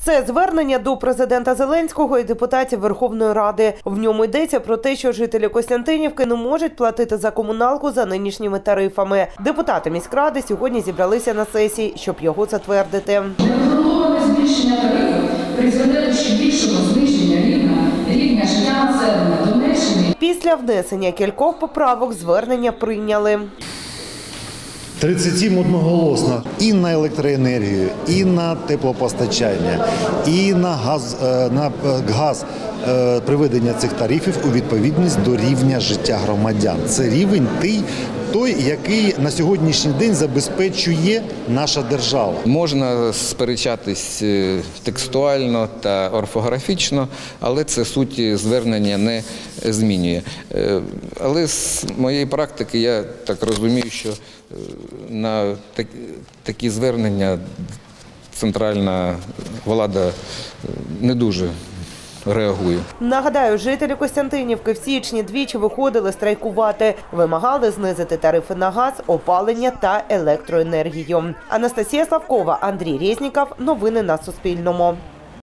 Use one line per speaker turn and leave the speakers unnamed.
Це звернення до президента Зеленського і депутатів Верховної Ради. В ньому йдеться про те, що жителі Костянтинівки не можуть платити за комуналку за нинішніми тарифами. Депутати міськради сьогодні зібралися на сесії, щоб його затвердити.
Необґрунтоване збільшення тарифів призведе до ще більшого зниження рівня життя населення Донеччини.
Після внесення кількох поправок звернення прийняли.
37 одноголосно. І на електроенергію, і на теплопостачання, і на газ приведення цих тарифів у відповідність до рівня життя громадян. Це рівень той, який на сьогоднішній день забезпечує наша держава.
Можна сперечатись текстуально та орфографічно, але це суті звернення не змінює. Але з моєї практики я так розумію, що на такі звернення центральна влада не дуже реагує.
Нагадаю, жителі Костянтинівки в січні двічі виходили страйкувати. Вимагали знизити тарифи на газ, опалення та електроенергію. Анастасія Славкова, Андрій Резніков. Новини на Суспільному.